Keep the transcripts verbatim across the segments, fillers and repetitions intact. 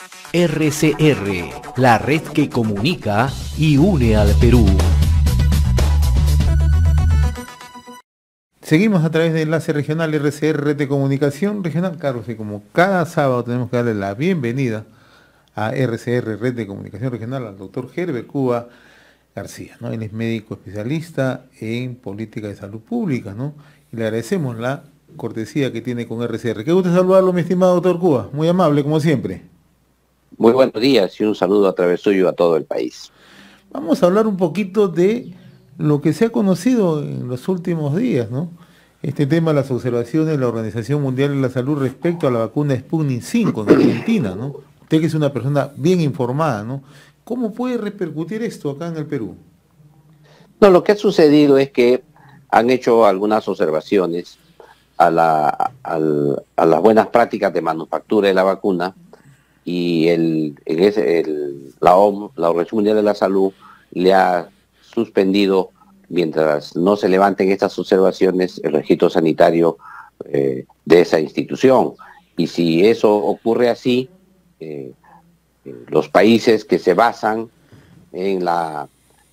R C R, la red que comunica y une al Perú. Seguimos a través de Enlace Regional R C R, red de comunicación regional. Carlos, y como cada sábado tenemos que darle la bienvenida a R C R, red de comunicación regional, al doctor Herbert Cuba García, ¿no? Él es médico especialista en política de salud pública, ¿no? Y le agradecemos la cortesía que tiene con R C R. Qué gusto saludarlo, mi estimado doctor Cuba, muy amable como siempre. Muy buenos días y un saludo a través suyo a todo el país. Vamos a hablar un poquito de lo que se ha conocido en los últimos días, ¿no? Este tema de las observaciones de la Organización Mundial de la Salud respecto a la vacuna Sputnik cinco en Argentina, ¿no? Usted que es una persona bien informada, ¿no? ¿Cómo puede repercutir esto acá en el Perú? No, lo que ha sucedido es que han hecho algunas observaciones a, la, a, a las buenas prácticas de manufactura de la vacuna y el, el, el, la, O M S, la Organización Mundial de la Salud, le ha suspendido, mientras no se levanten estas observaciones, el registro sanitario eh, de esa institución. Y si eso ocurre así, eh, eh, los países que se basan en, la,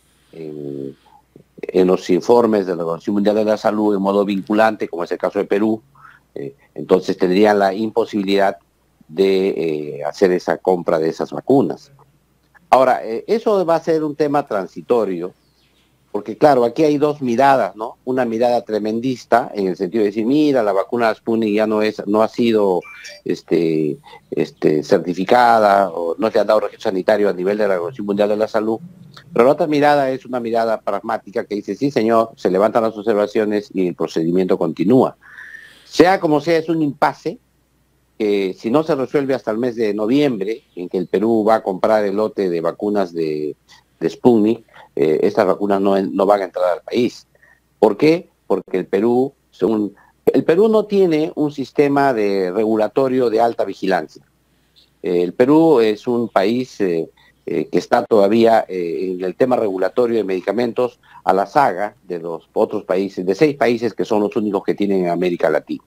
en, en los informes de la Organización Mundial de la Salud en modo vinculante, como es el caso de Perú, eh, entonces tendrían la imposibilidad de eh, hacer esa compra de esas vacunas. Ahora, eh, eso va a ser un tema transitorio, porque claro, aquí hay dos miradas, ¿no? Una mirada tremendista, en el sentido de decir, mira, la vacuna Sputnik ya no es, no ha sido este, este, certificada, o no se ha dado registro sanitario a nivel de la Organización Mundial de la Salud. Pero la otra mirada es una mirada pragmática que dice, sí señor, se levantan las observaciones y el procedimiento continúa. Sea como sea, es un impasse, que si no se resuelve hasta el mes de noviembre, en que el Perú va a comprar el lote de vacunas de, de Sputnik, eh, estas vacunas no, no van a entrar al país. ¿Por qué? Porque el Perú, según, el Perú no tiene un sistema de regulatorio de alta vigilancia. Eh, el Perú es un país eh, eh, que está todavía eh, en el tema regulatorio de medicamentos a la saga de los otros países, de seis países que son los únicos que tienen en América Latina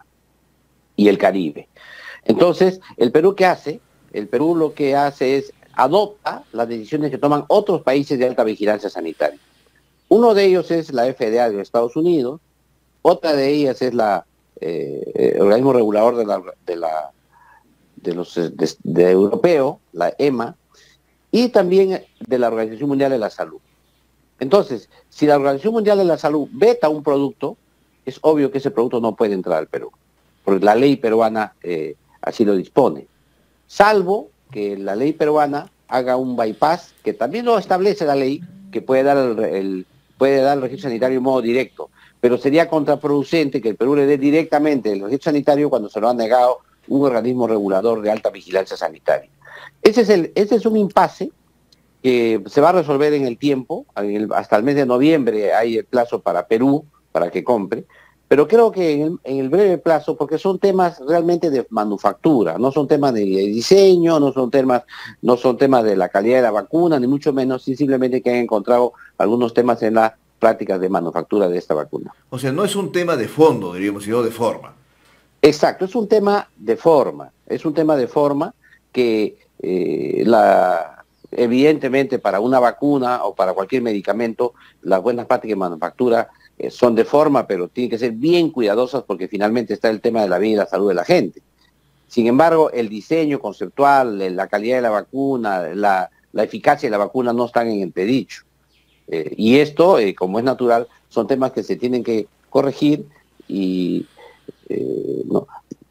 y el Caribe. Entonces, ¿el Perú qué hace? El Perú lo que hace es adopta las decisiones que toman otros países de alta vigilancia sanitaria. Uno de ellos es la F D A de Estados Unidos, otra de ellas es la eh, el organismo regulador de la de la de los de, de europeo, la E M A, y también de la Organización Mundial de la Salud. Entonces, si la Organización Mundial de la Salud veta un producto, es obvio que ese producto no puede entrar al Perú, porque la ley peruana eh, así lo dispone, salvo que la ley peruana haga un bypass, que también lo establece la ley, que puede dar el, el, puede dar el registro sanitario en modo directo, pero sería contraproducente que el Perú le dé directamente el registro sanitario cuando se lo ha negado un organismo regulador de alta vigilancia sanitaria. Ese es, el, ese es un impasse que se va a resolver en el tiempo, en el, hasta el mes de noviembre hay el plazo para Perú, para que compre, pero creo que en el, en el breve plazo, porque son temas realmente de manufactura, no son temas de diseño, no son temas, no son temas de la calidad de la vacuna, ni mucho menos, simplemente que han encontrado algunos temas en las prácticas de manufactura de esta vacuna. O sea, no es un tema de fondo, diríamos, sino de forma. Exacto, es un tema de forma, es un tema de forma que eh, la, evidentemente para una vacuna o para cualquier medicamento, las buenas prácticas de manufactura son de forma, pero tienen que ser bien cuidadosas porque finalmente está el tema de la vida y la salud de la gente. Sin embargo, el diseño conceptual, la calidad de la vacuna, la, la eficacia de la vacuna no están en entredicho. Eh, y esto, eh, como es natural, son temas que se tienen que corregir y eh, no.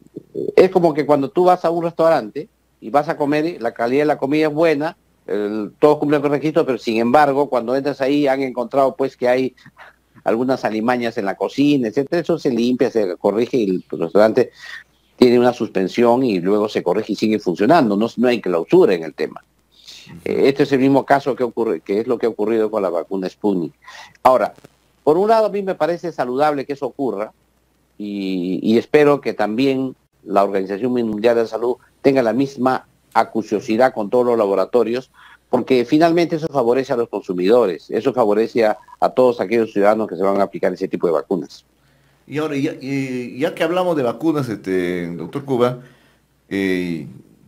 Es como que cuando tú vas a un restaurante y vas a comer, la calidad de la comida es buena, el, todos cumplen con el requisito, pero sin embargo, cuando entras ahí han encontrado pues que hay algunas alimañas en la cocina, etcétera. Eso se limpia, se corrige y el restaurante tiene una suspensión y luego se corrige y sigue funcionando. No, no hay clausura en el tema. Eh, este es el mismo caso que ocurre, que es lo que ha ocurrido con la vacuna Sputnik. Ahora, por un lado a mí me parece saludable que eso ocurra y, y espero que también la Organización Mundial de la Salud tenga la misma acuciosidad con todos los laboratorios, porque finalmente eso favorece a los consumidores, eso favorece a, a todos aquellos ciudadanos que se van a aplicar ese tipo de vacunas. Y ahora, ya, y, ya que hablamos de vacunas, este, doctor Cuba, eh,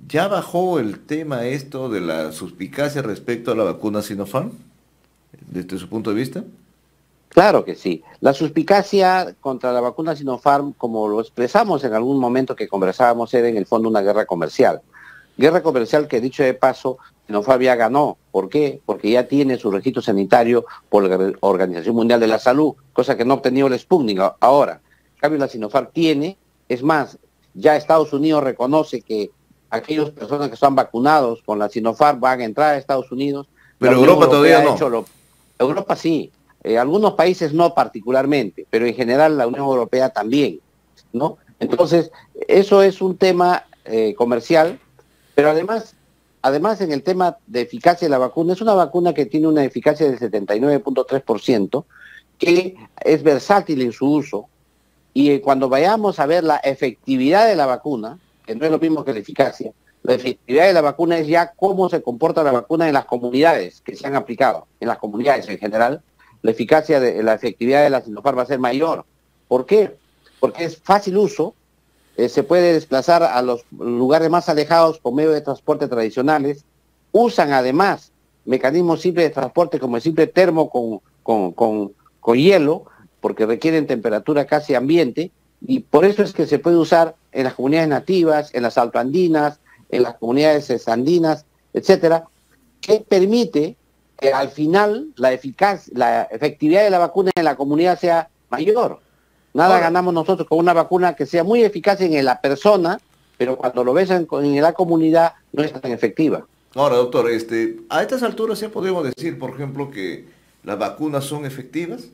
¿Ya bajó el tema esto de la suspicacia respecto a la vacuna Sinopharm, desde su punto de vista? Claro que sí. La suspicacia contra la vacuna Sinopharm, como lo expresamos en algún momento que conversábamos, era en el fondo una guerra comercial. Guerra comercial que, dicho de paso, Sinopharm ya ganó. ¿Por qué? Porque ya tiene su registro sanitario por la Organización Mundial de la Salud, cosa que no ha obtenido el Sputnik ahora. En cambio, la Sinopharm tiene, es más, ya Estados Unidos reconoce que aquellas personas que están vacunados con la Sinopharm van a entrar a Estados Unidos. Pero Europa todavía no. Lo... Europa sí. Eh, algunos países no particularmente, pero en general la Unión Europea también, ¿no? Entonces, eso es un tema eh, comercial, pero además, además en el tema de eficacia de la vacuna, es una vacuna que tiene una eficacia del setenta y nueve punto tres por ciento, que es versátil en su uso, y eh, cuando vayamos a ver la efectividad de la vacuna, que no es lo mismo que la eficacia, la efectividad de la vacuna es ya cómo se comporta la vacuna en las comunidades que se han aplicado, en las comunidades en general. La eficacia, de la efectividad de la Sinopharm va a ser mayor. ¿Por qué? Porque es fácil uso, eh, se puede desplazar a los lugares más alejados con medios de transporte tradicionales, usan además mecanismos simples de transporte como el simple termo con, con, con, con hielo, porque requieren temperatura casi ambiente, y por eso es que se puede usar en las comunidades nativas, en las altoandinas, en las comunidades andinas, etcétera, que permite que al final la eficaz, la efectividad de la vacuna en la comunidad sea mayor. Nada Ahora, ganamos nosotros con una vacuna que sea muy eficaz en la persona, pero cuando lo ves en, en la comunidad no es tan efectiva. Ahora, doctor, este, a estas alturas ya podemos decir, por ejemplo, que las vacunas son efectivas,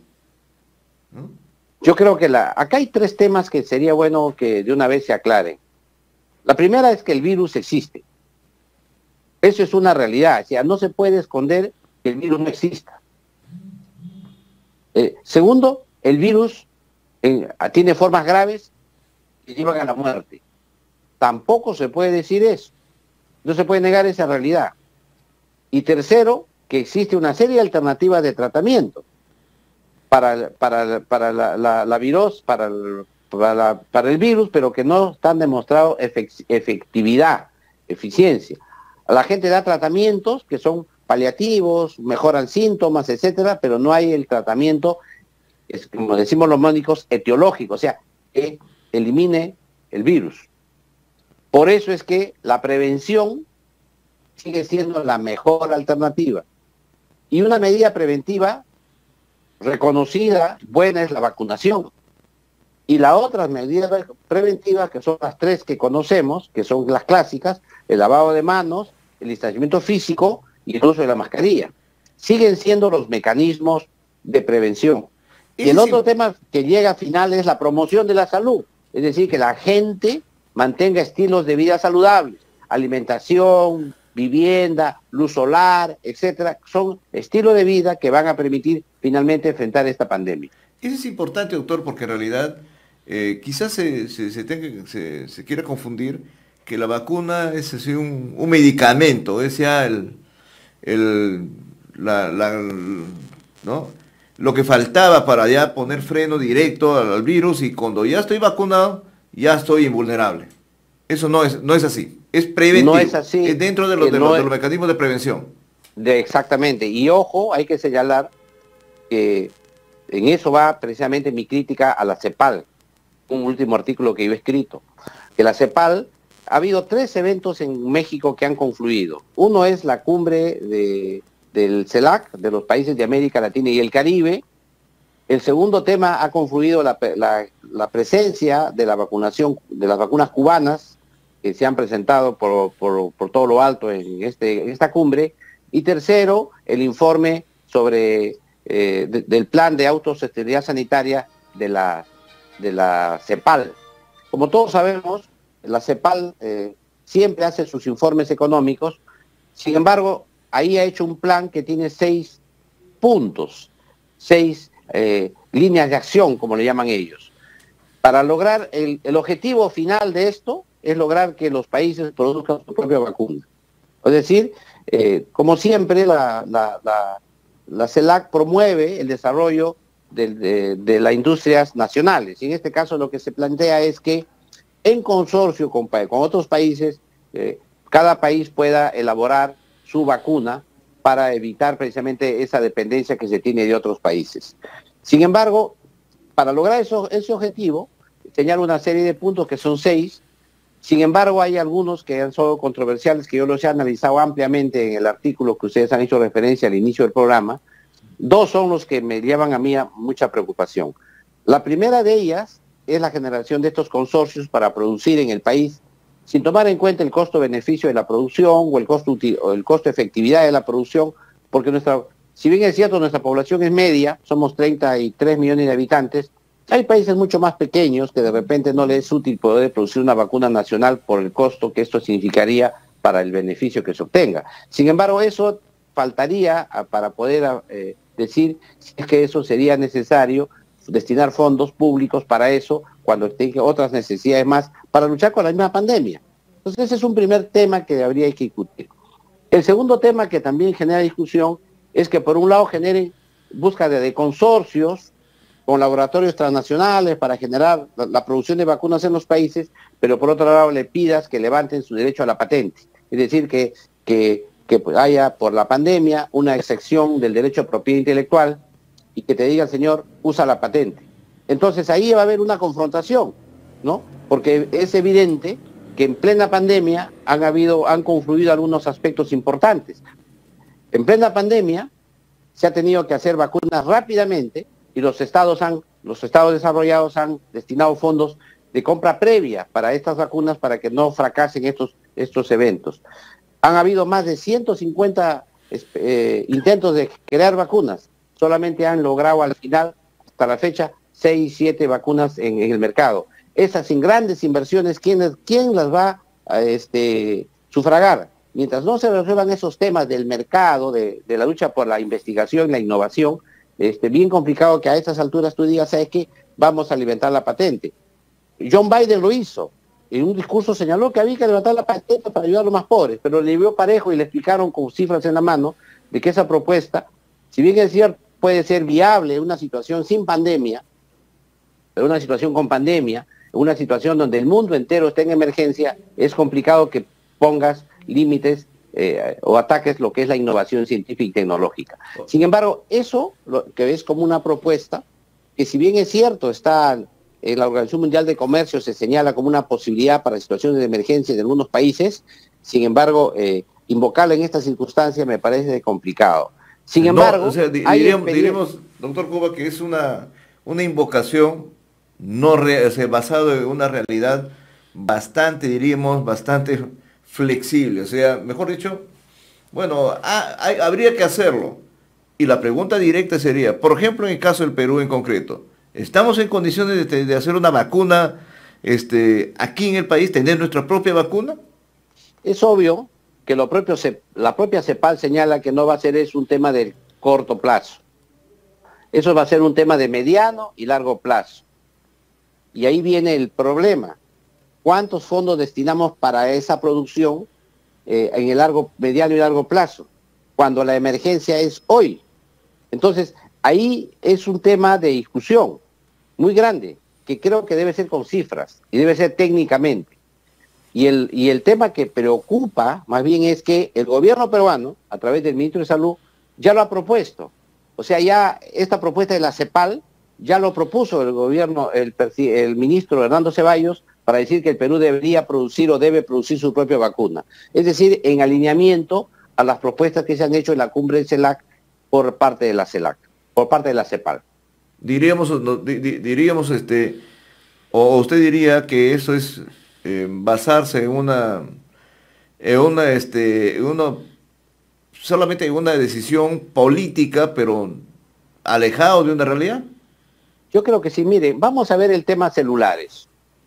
¿no? Yo creo que la, acá hay tres temas que sería bueno que de una vez se aclaren. La primera es que el virus existe. Eso es una realidad, o sea, no se puede esconder que el virus no exista. Eh, segundo, el virus eh, tiene formas graves que llevan a la muerte. Tampoco se puede decir eso. No se puede negar esa realidad. Y tercero, que existe una serie de alternativas de tratamiento para, para, para la, la, la virus, para el, para, la, para el virus, pero que no están demostrado efect, efectividad, eficiencia. A la gente da tratamientos que son paliativos, mejoran síntomas, etcétera, pero no hay el tratamiento, es, como decimos los médicos, etiológico, o sea, que elimine el virus. Por eso es que la prevención sigue siendo la mejor alternativa. Y una medida preventiva reconocida, buena, es la vacunación. Y las otras medidas preventivas, que son las tres que conocemos, que son las clásicas, el lavado de manos, el distanciamiento físico y el uso de la mascarilla, siguen siendo los mecanismos de prevención. Y el otro tema que llega al final es la promoción de la salud, es decir, que la gente mantenga estilos de vida saludables, alimentación, vivienda, luz solar, etcétera, son estilos de vida que van a permitir finalmente enfrentar esta pandemia. Eso es importante, doctor, porque en realidad eh, quizás se, se, se, tenga, se, se quiera confundir que la vacuna es así un, un medicamento, es ya el, el, la, la, ¿no? lo que faltaba para ya poner freno directo al, al virus, y cuando ya estoy vacunado, ya estoy invulnerable. Eso no es, no es así, es preventivo, no es, así, es dentro de los, de, no los, es, de los mecanismos de prevención. De, exactamente, y ojo, hay que señalar que en eso va precisamente mi crítica a la CEPAL, un último artículo que yo he escrito, que la CEPAL, ha habido tres eventos en México que han confluido. Uno es la cumbre de, del CELAC, de los países de América Latina y el Caribe. El segundo tema ha confluido la, la, la presencia de la vacunación, de las vacunas cubanas, que se han presentado por, por, por todo lo alto en, este, en esta cumbre. Y tercero, el informe sobre eh, de, del plan de autosostenibilidad sanitaria de la, de la CEPAL. Como todos sabemos, la CEPAL eh, siempre hace sus informes económicos. Sin embargo, ahí ha hecho un plan que tiene seis puntos, seis eh, líneas de acción, como le llaman ellos. Para lograr el, el objetivo final de esto es lograr que los países produzcan su propia vacuna. Es decir, eh, como siempre, la, la, la, la CELAC promueve el desarrollo de, de, de las industrias nacionales. Y en este caso lo que se plantea es que en consorcio con, con otros países, eh, cada país pueda elaborar su vacuna para evitar precisamente esa dependencia que se tiene de otros países. Sin embargo, para lograr eso, ese objetivo, señala una serie de puntos que son seis. Sin embargo, hay algunos que han sido controversiales, que yo los he analizado ampliamente en el artículo que ustedes han hecho referencia al inicio del programa. Dos son los que me llevan a mí a mucha preocupación. La primera de ellas es la generación de estos consorcios para producir en el país, sin tomar en cuenta el costo-beneficio de la producción o el costo o el costo-efectividad de la producción, porque nuestra, si bien es cierto, nuestra población es media, somos treinta y tres millones de habitantes, hay países mucho más pequeños que de repente no les es útil poder producir una vacuna nacional por el costo que esto significaría para el beneficio que se obtenga. Sin embargo, eso faltaría para poder eh, decir si es que eso sería necesario destinar fondos públicos para eso, cuando tenga otras necesidades más, para luchar con la misma pandemia. Entonces ese es un primer tema que habría que discutir. El segundo tema que también genera discusión es que por un lado generen búsqueda de consorcios con laboratorios transnacionales para generar la, la producción de vacunas en los países, pero por otro lado le pidas que levanten su derecho a la patente. Es decir, que, que, que haya por la pandemia una excepción del derecho a propiedad intelectual y que te diga el señor, usa la patente. Entonces ahí va a haber una confrontación, ¿no? Porque es evidente que en plena pandemia han habido, han confluido algunos aspectos importantes. En plena pandemia se ha tenido que hacer vacunas rápidamente y los estados han, los estados desarrollados han destinado fondos de compra previa para estas vacunas para que no fracasen estos, estos eventos. Han habido más de ciento cincuenta eh, intentos de crear vacunas. Solamente han logrado al final, hasta la fecha, seis, siete vacunas en, en el mercado. Esas sin grandes inversiones, ¿quién, quién las va a este, sufragar? Mientras no se resuelvan esos temas del mercado, de, de la lucha por la investigación y la innovación, este, bien complicado que a estas alturas tú digas, ¿sabes qué? Vamos a levantar la patente. John Biden lo hizo. En un discurso señaló que había que levantar la patente para ayudar a los más pobres, pero le vio parejo y le explicaron con cifras en la mano de que esa propuesta, si bien es cierto, puede ser viable en una situación sin pandemia, pero una situación con pandemia, una situación donde el mundo entero está en emergencia, es complicado que pongas límites eh, o ataques lo que es la innovación científica y tecnológica. Sin embargo, eso lo que ves como una propuesta, que si bien es cierto, está en la Organización Mundial de Comercio, se señala como una posibilidad para situaciones de emergencia en algunos países, sin embargo, eh, invocarla en estas circunstancias me parece complicado. Sin embargo, no, o sea, di, diríamos, diríamos, doctor Cuba, que es una, una invocación no re, o sea, basado en una realidad bastante, diríamos, bastante flexible. O sea, mejor dicho, bueno, ha, hay, habría que hacerlo. Y la pregunta directa sería, por ejemplo, en el caso del Perú en concreto, ¿estamos en condiciones de, de hacer una vacuna este, aquí en el país, tener nuestra propia vacuna? Es obvio que lo propio, la propia CEPAL señala que no va a ser eso un tema de corto plazo. Eso va a ser un tema de mediano y largo plazo. Y ahí viene el problema. ¿Cuántos fondos destinamos para esa producción eh, en el largo, mediano y largo plazo? Cuando la emergencia es hoy. Entonces, ahí es un tema de discusión muy grande, que creo que debe ser con cifras y debe ser técnicamente. Y el, y el tema que preocupa más bien es que el gobierno peruano, a través del ministro de Salud, ya lo ha propuesto. O sea, ya esta propuesta de la CEPAL ya lo propuso el gobierno, el, el ministro Hernando Ceballos, para decir que el Perú debería producir o debe producir su propia vacuna. Es decir, en alineamiento a las propuestas que se han hecho en la cumbre del CELAC por parte de la CELAC, por parte de la CEPAL. Diríamos, no, di, diríamos, este, o usted diría que eso es eh, basarse en una, en una, este, en una, solamente en una decisión política, pero alejado de una realidad. Yo creo que sí, mire, vamos a ver el tema celulares.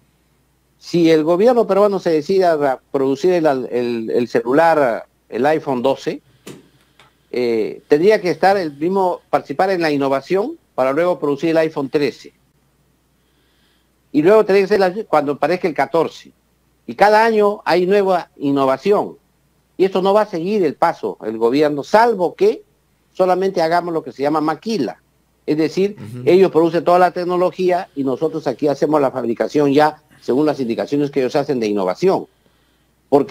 Si el gobierno peruano se decide a producir el, el, el celular, el iPhone doce, eh, tendría que estar el mismo, participar en la innovación para luego producir el iPhone trece. Y luego tendría que ser la, cuando aparezca el catorce. Y cada año hay nueva innovación. Y esto no va a seguir el paso, el gobierno, salvo que solamente hagamos lo que se llama maquila. Es decir, uh-huh. ellos producen toda la tecnología y nosotros aquí hacemos la fabricación ya según las indicaciones que ellos hacen de innovación. Porque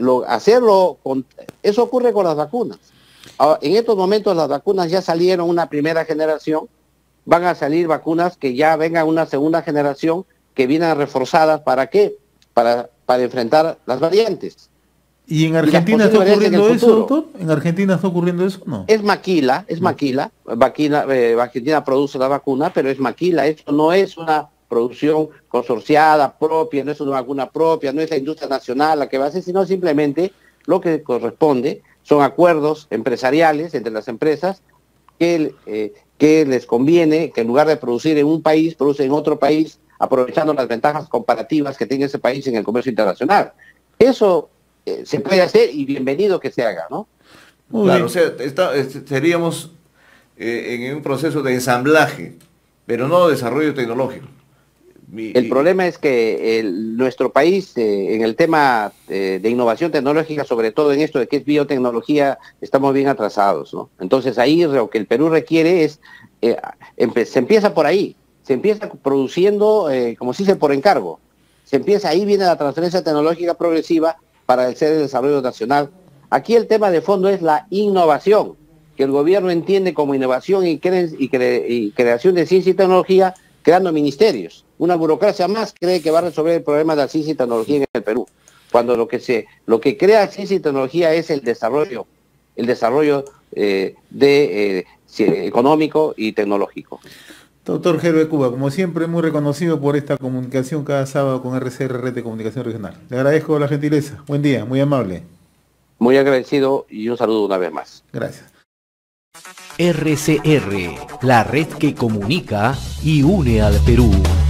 lo, hacerlo, con, eso ocurre con las vacunas. Ahora, en estos momentos las vacunas ya salieron una primera generación, van a salir vacunas que ya vengan una segunda generación que vienen reforzadas, ¿para qué? Para, para enfrentar las variantes. ¿Y en Argentina está ocurriendo eso, doctor? ¿En Argentina está ocurriendo eso? No. Es maquila, es maquila. Vaquina, eh, Argentina produce la vacuna, pero es maquila. Esto no es una producción consorciada propia, no es una vacuna propia, no es la industria nacional la que va a hacer, sino simplemente lo que corresponde son acuerdos empresariales entre las empresas que, eh, que les conviene que en lugar de producir en un país, producen en otro país, aprovechando las ventajas comparativas que tiene ese país en el comercio internacional. Eso eh, se puede hacer y bienvenido que se haga, ¿no? Muy claro, bien. O sea, está, seríamos eh, en un proceso de ensamblaje, pero no de desarrollo tecnológico. Mi, el problema es que el, nuestro país, eh, en el tema eh, de innovación tecnológica, sobre todo en esto de que es biotecnología, estamos bien atrasados, ¿no? Entonces ahí lo que el Perú requiere es, eh, se empieza por ahí, se empieza produciendo, eh, como se dice, por encargo. Se empieza, ahí viene la transferencia tecnológica progresiva para el ser el desarrollo nacional. Aquí el tema de fondo es la innovación, que el gobierno entiende como innovación y, cre y, cre y creación de ciencia y tecnología, creando ministerios. Una burocracia más cree que va a resolver el problema de la ciencia y tecnología en el Perú, cuando lo que se lo que crea ciencia y tecnología es el desarrollo, el desarrollo eh, de, eh, económico y tecnológico. Doctor Gerber Cuba, como siempre, muy reconocido por esta comunicación cada sábado con R C R, Red de Comunicación Regional. Le agradezco la gentileza. Buen día, muy amable. Muy agradecido y un saludo una vez más. Gracias. R C R, la red que comunica y une al Perú.